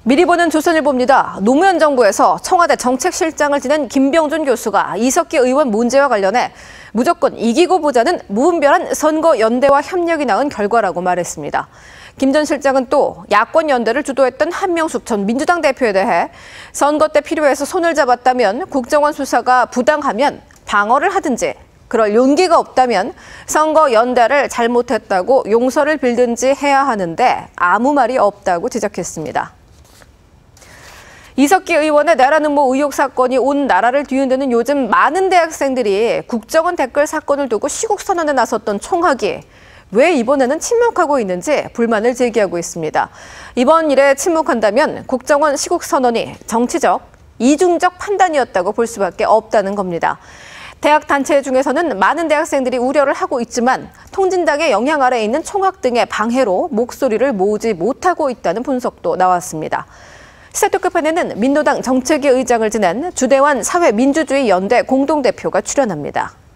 미리 보는 조선일보입니다. 노무현 정부에서 청와대 정책실장을 지낸 김병준 교수가 이석기 의원 문제와 관련해 무조건 이기고 보자는 무분별한 선거연대와 협력이 낳은 결과라고 말했습니다. 김 전 실장은 또 야권 연대를 주도했던 한명숙 전 민주당 대표에 대해 선거 때 필요해서 손을 잡았다면 국정원 수사가 부당하면 방어를 하든지 그럴 용기가 없다면 선거 연대를 잘못했다고 용서를 빌든지 해야 하는데 아무 말이 없다고 지적했습니다. 이석기 의원의 내란 음모 의혹 사건이 온 나라를 뒤흔드는 요즘 많은 대학생들이 국정원 댓글 사건을 두고 시국 선언에 나섰던 총학이 왜 이번에는 침묵하고 있는지 불만을 제기하고 있습니다. 이번 일에 침묵한다면 국정원 시국 선언이 정치적, 이중적 판단이었다고 볼 수밖에 없다는 겁니다. 대학 단체 중에서는 많은 대학생들이 우려를 하고 있지만 통진당의 영향 아래에 있는 총학 등의 방해로 목소리를 모으지 못하고 있다는 분석도 나왔습니다. 시사토크판에는 민노당 정책위 의장을 지낸 주대환 사회민주주의 연대 공동대표가 출연합니다.